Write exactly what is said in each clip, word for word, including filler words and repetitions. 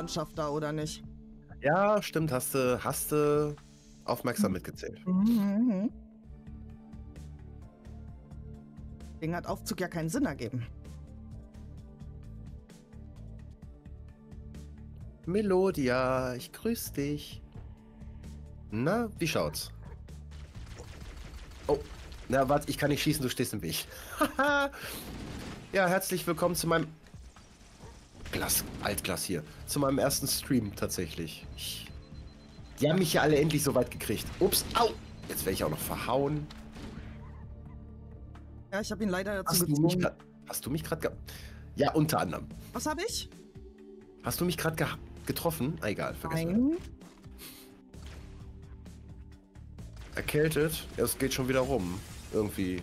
Landschaft da, oder nicht? Ja, stimmt, hast du, hast du aufmerksam mitgezählt. Mhm. Deswegen hat Aufzug ja keinen Sinn ergeben. Melodia, ich grüß dich. Na, wie schaut's? Oh, na warte, ich kann nicht schießen, du stehst im Weg. Haha. Ja, herzlich willkommen zu meinem Glas, Altglas hier. Zu meinem ersten Stream tatsächlich. Ich, die haben mich ja alle endlich so weit gekriegt. Ups, au! Jetzt werde ich auch noch verhauen. Ja, ich habe ihn leider dazu Hast du mich gezwungen. grad, hast du mich gerade... Ja, unter anderem. Was habe ich? Hast du mich gerade ge getroffen? Ah, egal, vergessen. Nein. Erkältet? Ja, es geht schon wieder rum. Irgendwie.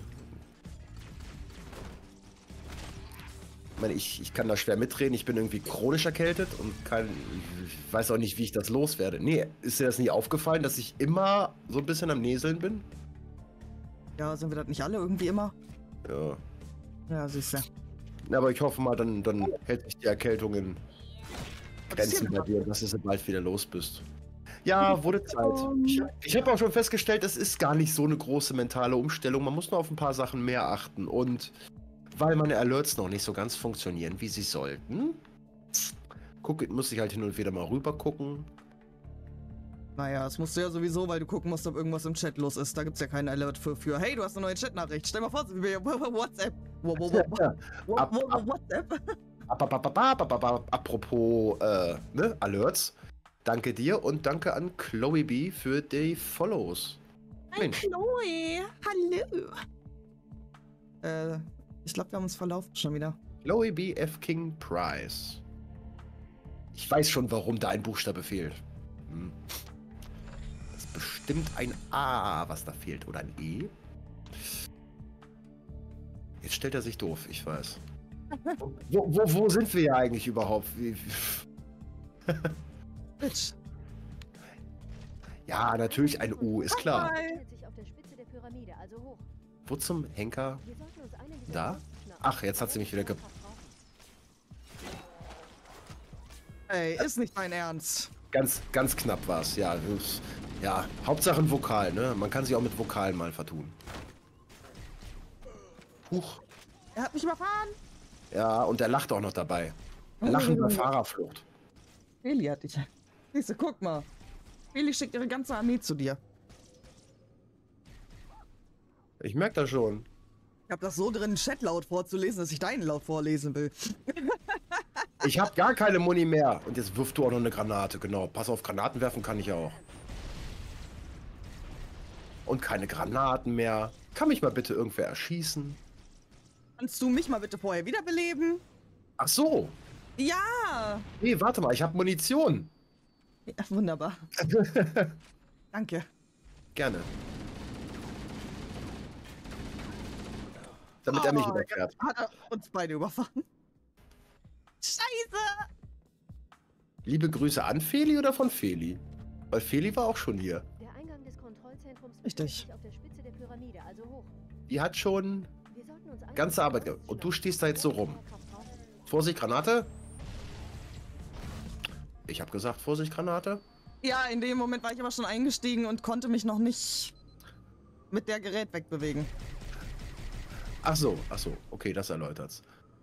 Ich meine, ich, ich kann da schwer mitreden. Ich bin irgendwie chronisch erkältet und kann, ich weiß auch nicht, wie ich das loswerde. Nee, ist dir das nie aufgefallen, dass ich immer so ein bisschen am Näseln bin? Ja, sind wir das nicht alle irgendwie immer? Ja. Ja, siehst du. Na, aber ich hoffe mal, dann, dann hält sich die Erkältung in Grenzen bei dir, dass du so bald wieder los bist. Ja, wurde Zeit. Ich, ich habe auch schon festgestellt, es ist gar nicht so eine große mentale Umstellung. Man muss nur auf ein paar Sachen mehr achten. Und weil meine Alerts noch nicht so ganz funktionieren, wie sie sollten, guck, muss ich halt hin und wieder mal rüber gucken. Naja, das musst du ja sowieso, weil du gucken musst, ob irgendwas im Chat los ist. Da gibt's ja keinen Alert für, für hey, du hast eine neue Chatnachricht. Stell mal vor, WhatsApp. Wo, wo, wo, wo, Ab- wo, wo, ab- WhatsApp. Ap- ap- ap- ap- ap- ap- Apropos äh, ne, Alerts, danke dir und danke an Chloe B für die Follows. Hi, Mensch. Chloe. Hallo. Äh, ich glaube, wir haben uns verlaufen schon wieder. Chloe B F King Prize. Ich weiß schon, warum da ein Buchstabe fehlt. Hm. Das ist bestimmt ein A, was da fehlt. Oder ein E. Jetzt stellt er sich doof, ich weiß. Wo, wo, wo sind wir ja eigentlich überhaupt? Wie, Bitch. ja, natürlich ein U, ist klar. Hi. Wo zum Henker? Da? Ach, jetzt hat sie mich wieder ge... Ey, ist nicht mein Ernst. Ganz, ganz knapp war es, ja. das- Ja, Hauptsache ein Vokal, ne? Man kann sich auch mit Vokalen mal vertun. Huch. Er hat mich überfahren. Ja, und er lacht auch noch dabei. Lachen bei Fahrerflucht. Feli hat dich. Siehst du, guck mal. Feli schickt ihre ganze Armee zu dir. Ich merke das schon. Ich hab das so drin, einen Chat laut vorzulesen, dass ich deinen laut vorlesen will. Ich habe gar keine Muni mehr. Und jetzt wirfst du auch noch eine Granate, genau. Pass auf, Granaten werfen kann ich auch. Und keine Granaten mehr. Kann mich mal bitte irgendwer erschießen? Kannst du mich mal bitte vorher wiederbeleben? Ach so. Ja! Nee, warte mal, ich habe Munition. Ja, wunderbar. Danke. Gerne. Damit er mich Oh, überquert. Hat er uns beide überfahren. Scheiße! Liebe Grüße an Feli oder von Feli? Weil Feli war auch schon hier. Der Eingang des Kontrollzentrums Richtig. befindet sich auf der Spitze der Pyramide, also hoch. Die hat schon Wir sollten uns alle ganze Arbeit ge- und du stehst da jetzt so rum. Vorsicht, Granate. Ich habe gesagt, Vorsicht, Granate. Ja, in dem Moment war ich aber schon eingestiegen und konnte mich noch nicht mit der Gerät wegbewegen. Ach so, ach so. Okay, das erläutert's.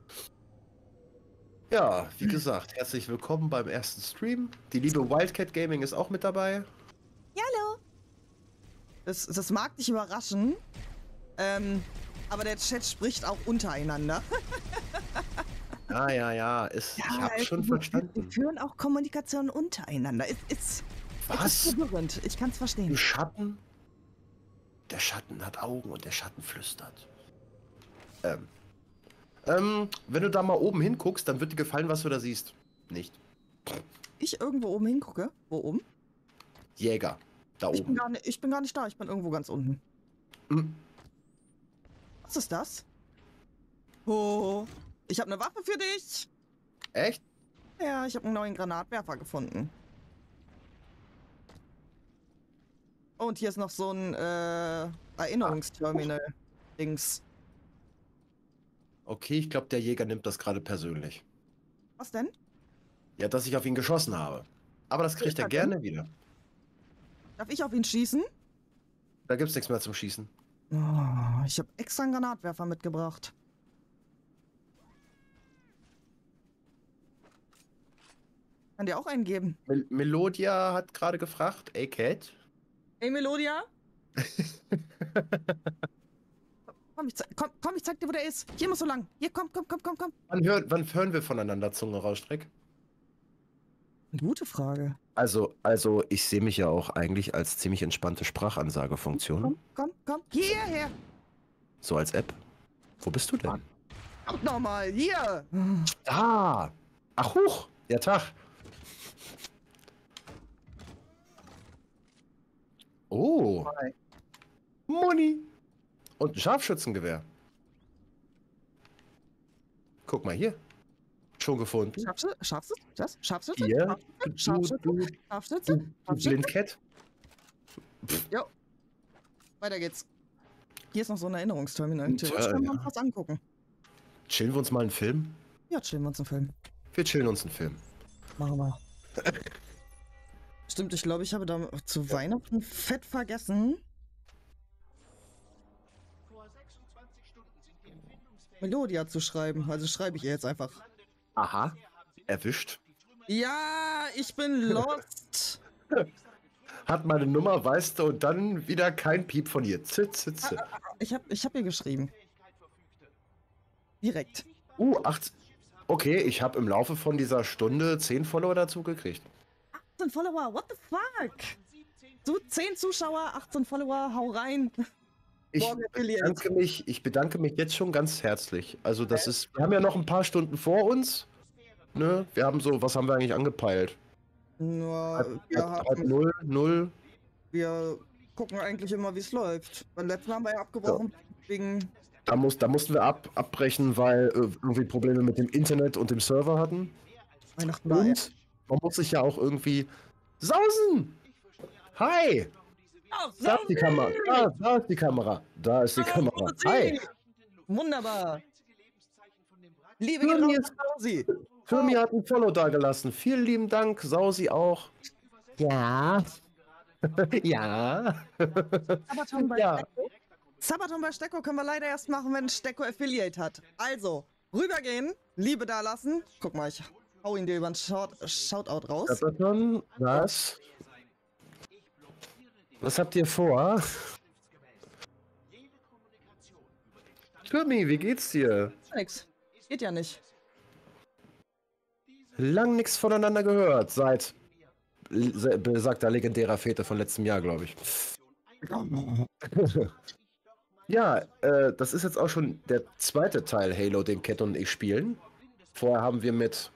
Ja, wie gesagt, herzlich willkommen beim ersten Stream. Die liebe Wildcat Gaming ist auch mit dabei. Hallo! Das, das mag dich überraschen, ähm, aber der Chat spricht auch untereinander. Ja, ja, ja. Ist, ich habe also schon wir- Wir verstanden. führen auch Kommunikation untereinander. Ist, ist, Was? ist verwirrend. Ich kann's Im verstehen. Schatten? Der Schatten hat Augen und der Schatten flüstert. Ähm. Ähm, wenn du da mal oben hinguckst, dann wird dir gefallen, was du da siehst. Nicht. Ich irgendwo oben hingucke. Wo oben? Jäger. Da Ich bin, oben. gar nicht, ich bin gar nicht da. Ich bin irgendwo ganz unten. Hm. Was ist das? Oh, ich habe eine Waffe für dich. Echt? Ja, ich habe einen neuen Granatwerfer gefunden. Und hier ist noch so ein äh, Erinnerungsterminal-Dings. Okay, ich glaube, der Jäger nimmt das gerade persönlich. Was denn? Ja, dass ich auf ihn geschossen habe. Aber das kriegt er gerne wieder. Darf ich auf ihn schießen? Da gibt's nichts mehr zum Schießen. Oh, ich habe extra einen Granatwerfer mitgebracht. Kann dir auch einen geben. Mel Melodia hat gerade gefragt, ey Cat. Hey Melodia? komm, ich komm, komm, ich zeig dir, wo der ist. Hier muss so lang. Hier, komm, komm, komm, komm, komm. Wann, hör wann hören wir voneinander Zunge rausstreck? Gute Frage. Also, also ich sehe mich ja auch eigentlich als ziemlich entspannte Sprachansagefunktion. Komm, komm, komm. Hierher. So als App. Wo bist du denn? Kommt nochmal, hier. Da. Ach, huch. Ja, Tag. Oh. Hi. Money. Und ein Scharfschützengewehr. Guck mal hier. Schon gefunden. Scharfschütze? Scharfschütze? Das? Scharfschütze? Hier. Scharfschütze? Du, du, Scharfschütze? du, du Scharfschütze? Blind Cat. Jo. Weiter geht's. Hier ist noch so ein Erinnerungsterminal. Ein Theoretisch können wir uns ja. was angucken. Chillen wir uns mal einen Film? Ja, chillen wir uns einen Film. Wir chillen uns einen Film. Machen wir. Stimmt, ich glaube, ich habe da zu Weihnachten fett vergessen, Melodia zu schreiben. Also schreibe ich ihr jetzt einfach. Aha. Erwischt. Ja, ich bin lost. Hat meine Nummer, weißt du, und dann wieder kein Piep von ihr. Zit, zit, zit. Ich habe ich hab ihr geschrieben. Direkt. Uh, acht. Okay, ich habe im Laufe von dieser Stunde zehn Follower dazu gekriegt. achtzehn Follower, what the fuck? So, zehn Zuschauer, achtzehn Follower, hau rein. Ich Morgen Affiliate. bedanke mich, ich bedanke mich jetzt schon ganz herzlich. Also das ist, wir haben ja noch ein paar Stunden vor uns. Ne? Wir haben so, was haben wir eigentlich angepeilt? Nur, Halb, wir, halb, halb haben, null, null. wir gucken eigentlich immer, wie es läuft. Beim letzten Mal haben wir ja abgebrochen, wegen... Da, muss, da mussten wir ab, abbrechen, weil äh, irgendwie Probleme mit dem Internet und dem Server hatten. Weihnachten war ja. Und man muss sich ja auch irgendwie sausen. Hi! Ach, Da ist die Kamera. Da, da ist die Kamera. Da ist die Kamera. Hi! Wunderbar. Liebe Für geht mich raus an Sausi. Firmi hat ein Follow dagelassen. Vielen lieben Dank. Sausi auch. Ja. ja. Sabaton bei Ja. Stecko. Sabaton bei Stecko können wir leider erst machen, wenn Stecko Affiliate hat. Also, rübergehen, Liebe dalassen. Guck mal, ich hau ihn dir über einen Shout Shoutout raus. Sabaton, was? Was habt ihr vor? Firmi, wie geht's dir? Nix. Geht ja nicht. Lang nichts voneinander gehört, seit se- besagter legendärer Fete von letztem Jahr, glaube ich. Ja, äh, das ist jetzt auch schon der zweite Teil Halo, den Cat und ich spielen. Vorher haben wir mit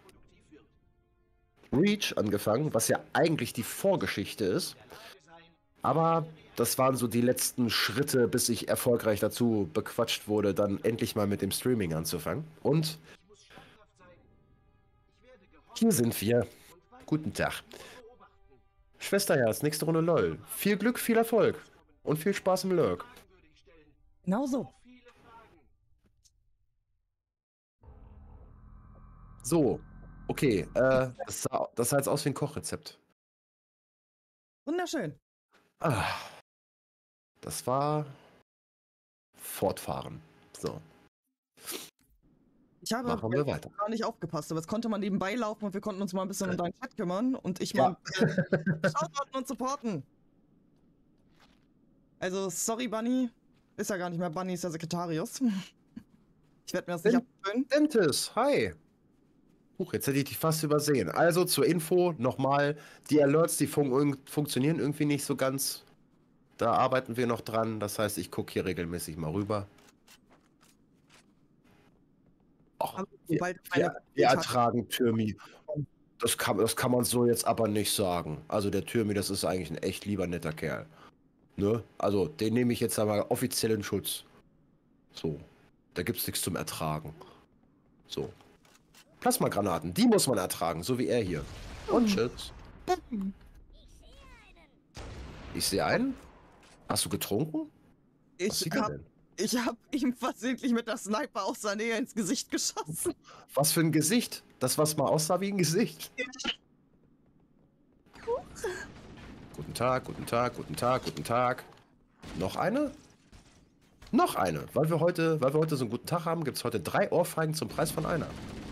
Reach angefangen, was ja eigentlich die Vorgeschichte ist. Aber das waren so die letzten Schritte, bis ich erfolgreich dazu bequatscht wurde, dann endlich mal mit dem Streaming anzufangen. Und hier sind wir. Guten Tag. Schwesterherz, nächste Runde LOL. Viel Glück, viel Erfolg und viel Spaß im Lurk. Genau so. So, okay, äh, das sah, das sah jetzt aus wie ein Kochrezept. Wunderschön. Ah, das war fortfahren. So, Ich habe machen wir weiter. gar nicht aufgepasst, aber es konnte man nebenbei laufen und wir konnten uns mal ein bisschen um deinen Chat kümmern und ich Ja. mal shoutouten und supporten. Also, sorry, Bunny. Ist ja gar nicht mehr Bunny, ist ja Sekretarius. Ich werde mir das nicht Den- abgewöhnen. Dentis, hi. Huch, jetzt hätte ich dich fast übersehen. Also zur Info nochmal, die Alerts, die fun funktionieren irgendwie nicht so ganz. Da arbeiten wir noch dran. Das heißt, ich gucke hier regelmäßig mal rüber. Och, Aber wir, sobald wir, meine wir ertragen Türmi. Das kann, das kann man so jetzt aber nicht sagen. Also der Türmi, das ist eigentlich ein echt lieber netter Kerl. Ne? Also den nehme ich jetzt aber offiziell in Schutz. So, da gibt's nichts zum Ertragen. So. Plasmagranaten, die muss man ertragen, so wie er hier. Und tschüss. Ich sehe einen. Hast du getrunken? Was Ich sieht er hab, denn? ich hab ihm versehentlich mit der Sniper aus der Nähe ins Gesicht geschossen. Was für ein Gesicht? Das, was mal aussah wie ein Gesicht. Guten Tag, guten Tag, guten Tag, guten Tag. Noch eine? Noch eine. Weil wir heute, weil wir heute so einen guten Tag haben, gibt es heute drei Ohrfeigen zum Preis von einer.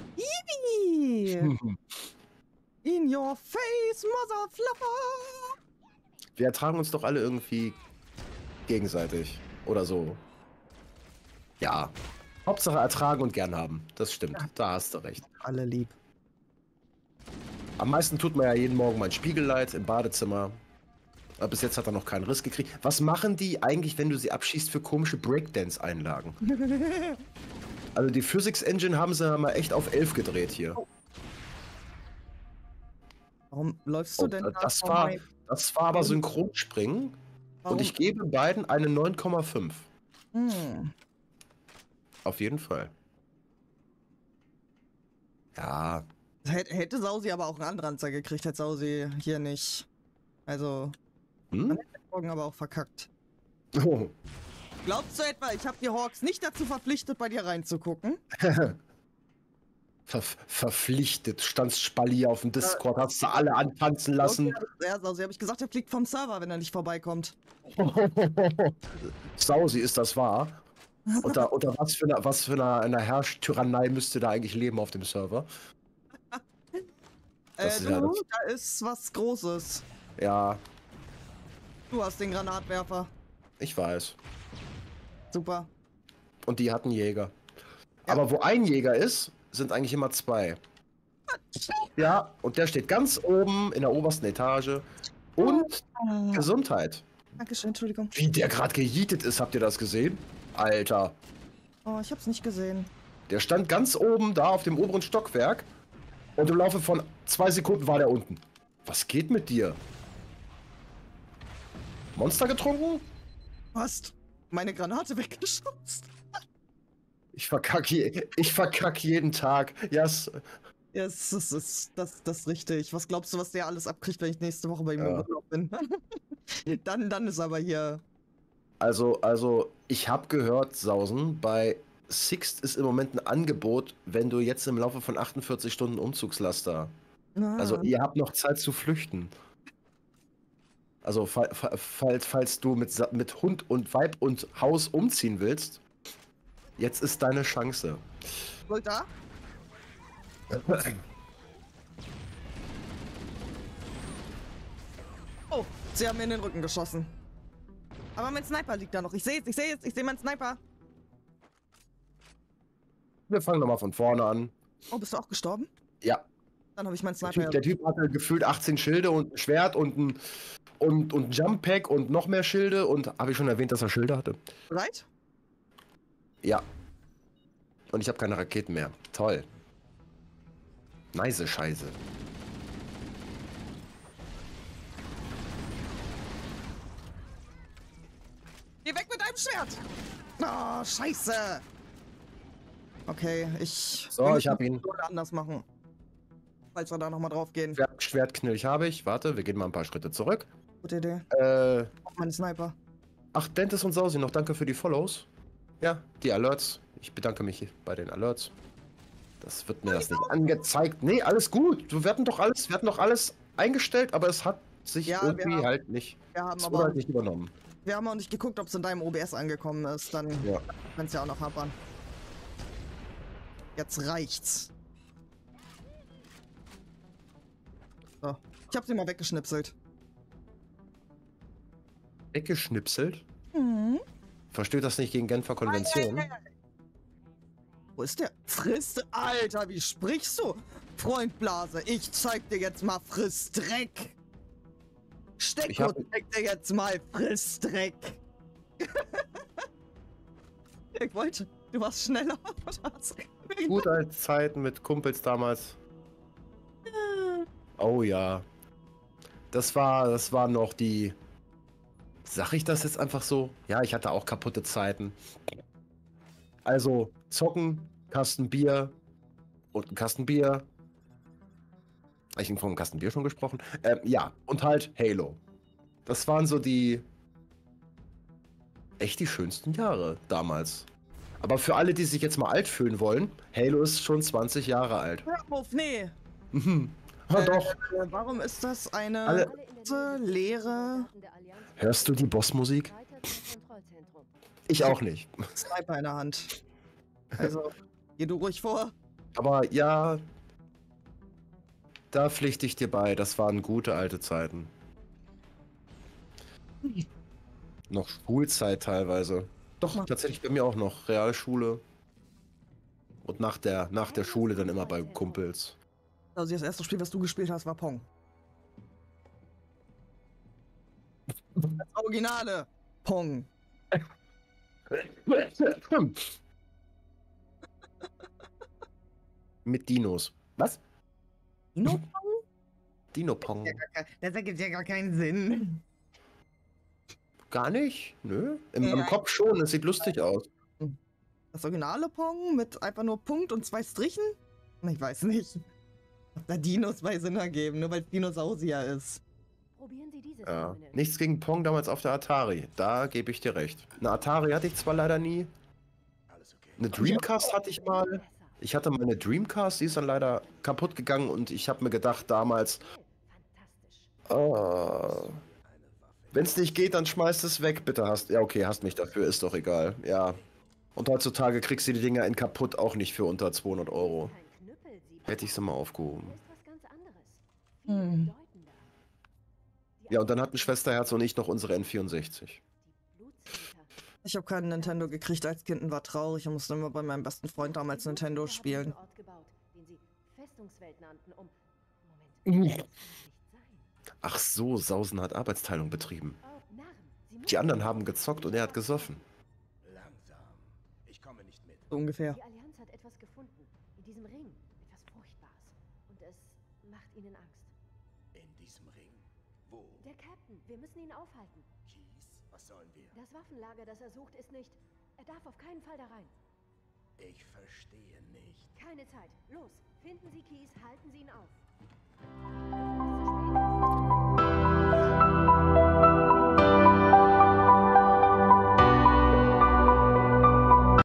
In your face, mother fluffer! Wir ertragen uns doch alle irgendwie gegenseitig. Oder so. Ja. Hauptsache ertragen und gern haben. Das stimmt. Ja. Da hast du recht. Alle lieb. Am meisten tut mir ja jeden Morgen mein Spiegel leid im Badezimmer. Aber bis jetzt hat er noch keinen Riss gekriegt. Was machen die eigentlich, wenn du sie abschießt, für komische Breakdance-Einlagen? Also die Physics Engine haben sie mal echt auf elf gedreht hier. Warum läufst du Oh, denn das, da war, vorbei? das war aber Synchronspringen. Warum? Und ich gebe beiden eine neun Komma fünf. Hm. Auf jeden Fall. Ja. Hätte, hätte Sausi aber auch einen anderen Anzeige gekriegt, hätte Sausi hier nicht. Also, Hm? man hätte den Morgen aber auch verkackt. Oh. Glaubst du etwa, ich habe die Hawks nicht dazu verpflichtet, bei dir reinzugucken? Ver verpflichtet. Standst Spalli auf dem Discord, hast du alle antanzen lassen. Ja, Sausi, habe ich gesagt, er fliegt vom Server, wenn er nicht vorbeikommt. Sausi, ist das wahr? Unter, unter was für einer was für eine, eine Herrschtyrannei müsste da eigentlich leben auf dem Server? Äh, Das ist du, ja das- da ist was Großes. Ja, Du hast den Granatwerfer. ich weiß. Super. Und die hatten Jäger. Ja. Aber wo ein Jäger ist, sind eigentlich immer zwei. Ja, und der steht ganz oben in der obersten Etage. Und Gesundheit. Dankeschön, Entschuldigung. Wie der gerade gejietet ist, habt ihr das gesehen? Alter. Oh, ich hab's nicht gesehen. Der stand ganz oben da auf dem oberen Stockwerk. Und im Laufe von zwei Sekunden war der unten. Was geht mit dir? Monster getrunken? Du hast meine Granate weggeschubst. Ich verkack, je, ich verkack jeden Tag. Yes. Ja, das ist, das, das, das ist richtig. Was glaubst du, was der alles abkriegt, wenn ich nächste Woche bei ihm im Ja. Urlaub bin? dann, dann ist aber hier. Also, also, ich habe gehört, Sausen, bei Sixt ist im Moment ein Angebot, wenn du jetzt im Laufe von achtundvierzig Stunden Umzugslaster. Ah, Also, ihr habt noch Zeit zu flüchten. Also, fa fa falls, falls du mit, Sa- mit Hund und Weib und Haus umziehen willst, jetzt ist deine Chance. Gold da? Oh, sie haben mir in den Rücken geschossen. Aber mein Sniper liegt da noch. Ich sehe es, ich sehe es, ich sehe meinen Sniper. Wir fangen nochmal von vorne an. Oh, bist du auch gestorben? Ja, Dann habe ich meinen der Sniper. typ, der Typ hatte gefühlt achtzehn Schilde und ein Schwert und ein, und, und ein Jump Pack und noch mehr Schilde. Und habe ich schon erwähnt, dass er Schilde hatte? Bereit? Ja. Und ich habe keine Raketen mehr. Toll. Nice Scheiße. Geh weg mit deinem Schwert! Oh, scheiße! Okay, ich... So, wir ich müssen hab die ihn. Episode anders machen. Falls wir da nochmal drauf gehen. Schwert, Schwertknilch habe ich. Warte, wir gehen mal ein paar Schritte zurück. Gute Idee. Äh, Auf meinen Sniper. ach, Dentis und Sausi, noch danke für die Follows. Ja, die Alerts. Ich bedanke mich bei den Alerts. Das wird mir das nicht angezeigt. Nee, alles gut. Wir hatten doch alles, wir hatten doch alles eingestellt, aber es hat sich Ja, wir irgendwie haben- halt nicht, Wir haben es wurde aber halt nicht übernommen. wir haben auch nicht geguckt, ob es in deinem O B S angekommen ist. Dann Ja. kann es ja auch noch hapern. Jetzt reicht's. So. Ich hab sie mal weggeschnipselt. Weggeschnipselt? Mhm. Versteht das nicht gegen Genfer Konvention? Wo ist der? Frisst. Alter, wie sprichst du? Freund Blase, ich zeig dir jetzt mal Frissdreck. Ich Stecko, hab- zeig dir jetzt mal Frissdreck. Ich wollte, du warst schneller. Gut als Zeiten mit Kumpels damals. Oh ja. Das war, das war noch die. Sag ich das jetzt einfach so? Ja, ich hatte auch kaputte Zeiten. Also, zocken, Kasten Bier und ein Kasten Bier. Hab ich vom Kasten Bier schon gesprochen? Ähm, ja, und halt Halo. Das waren so die. Echt die schönsten Jahre damals. Aber für alle, die sich jetzt mal alt fühlen wollen, Halo ist schon zwanzig Jahre alt. Hör auf, nee. Mhm. Ja, Äh, doch. äh, warum ist das eine Alle- große, leere Hörst du die Bossmusik? Weiter zum Kontrollzentrum. Ich auch nicht. Sniper in der Hand? Also, geh du ruhig vor. Aber ja, da pflichte ich dir bei. Das waren gute alte Zeiten. Noch Schulzeit teilweise. Doch, tatsächlich bei mir auch noch. Realschule. Und nach der, nach der Schule dann immer bei Kumpels. Also das erste Spiel, was du gespielt hast, war Pong. Das Originale Pong. Mit Dinos. Was? Dino Pong? Dino-Pong. Das ergibt ja gar keinen Sinn. Gar nicht? Nö. Im, Ja. Im Kopf schon, es sieht lustig aus. Das originale Pong mit einfach nur Punkt und zwei Strichen? Ich weiß nicht. Ob da Dinos bei Sinn ergeben, nur weil es Dinosaurier ist. Probieren Sie dieses Ja. Terminal. Nichts gegen Pong damals auf der Atari. Da gebe ich dir recht. Eine Atari hatte ich zwar leider nie. Eine Dreamcast hatte ich mal. Besser. Ich hatte meine Dreamcast, die ist dann leider kaputt gegangen und ich habe mir gedacht damals, Fantastisch. äh, wenn es nicht geht, dann schmeißt es weg, bitte hast. Ja, okay, hast mich dafür, ist doch egal. Ja. Und heutzutage kriegst du die Dinger in kaputt auch nicht für unter zweihundert Euro. Kein Knüppel, Sie Hätte ich sie mal aufgehoben. Das ist was ganz anderes. Viel Hm. bedeutender. Die Ja, und dann hatten Schwesterherz und ich noch unsere N vierundsechzig. Blutsplitter. Ich habe keinen Nintendo gekriegt als Kind und war traurig und musste immer bei meinem besten Freund damals Nintendo Haben spielen. einen Ort gebaut, den Sie Festungswelt nannten, um... Moment, das kann nicht sein. Ach so, Sausen hat Arbeitsteilung betrieben. Oh, Narren, Sie Die anderen haben gezockt und er hat gesoffen. Langsam. Ich komme nicht mit. So ungefähr. Die Allianz hat etwas gefunden. In diesem Ring. Etwas Furchtbares. Und es macht ihnen Angst. In diesem Ring. Wo? Der Captain. Wir müssen ihn aufhalten. Kies? Was sollen wir? Das Waffenlager, das er sucht, ist nicht... Er darf auf keinen Fall da rein. Ich verstehe nicht. Keine Zeit. Los, finden Sie Kies, halten Sie ihn auf.